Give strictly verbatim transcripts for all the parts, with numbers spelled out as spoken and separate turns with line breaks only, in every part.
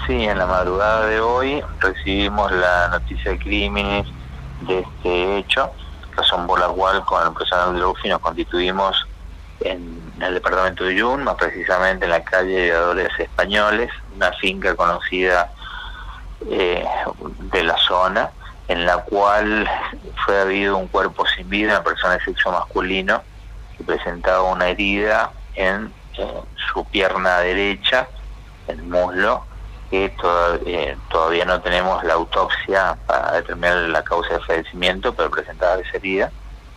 Sí, en la madrugada de hoy recibimos la noticia de crímenes de este hecho, razón por la cual con el personal del U F I nos constituimos en el departamento de Yun, más precisamente en la calle de Aviadores Españoles, una finca conocida eh, de la zona, en la cual fue habido un cuerpo sin vida, una persona de sexo masculino, que presentaba una herida en eh, su pierna derecha, el muslo, que toda, eh, todavía no tenemos la autopsia para determinar la causa de fallecimiento, pero presentaba esa herida.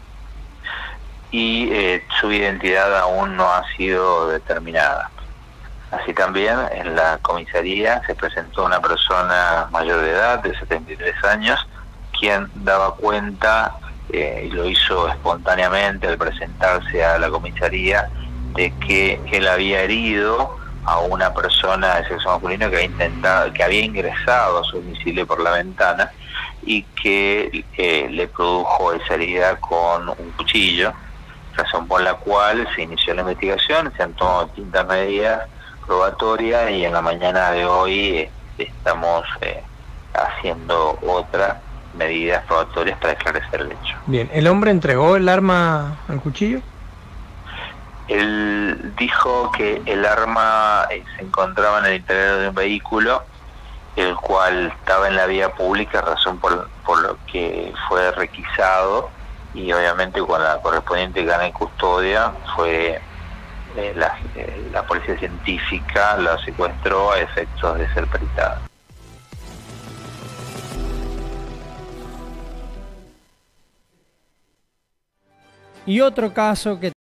Y eh, su identidad aún no ha sido determinada. Así también en la comisaría se presentó una persona mayor de edad, de setenta y tres años, quien daba cuenta, eh, y lo hizo espontáneamente al presentarse a la comisaría, de que él había herido a una persona de sexo masculino que había intentado, que había ingresado a su domicilio por la ventana y que eh, le produjo esa herida con un cuchillo, razón por la cual se inició la investigación, se han tomado distintas medidas probatorias y en la mañana de hoy eh, estamos eh, haciendo otras medidas probatorias para esclarecer el hecho.
Bien, ¿el hombre entregó el arma al cuchillo?
Él dijo que el arma eh, se encontraba en el interior de un vehículo, el cual estaba en la vía pública, razón por, por lo que fue requisado, y obviamente con la correspondiente gana de custodia fue eh, la, eh, la policía científica la secuestró a efectos de ser peritada.
Y otro caso que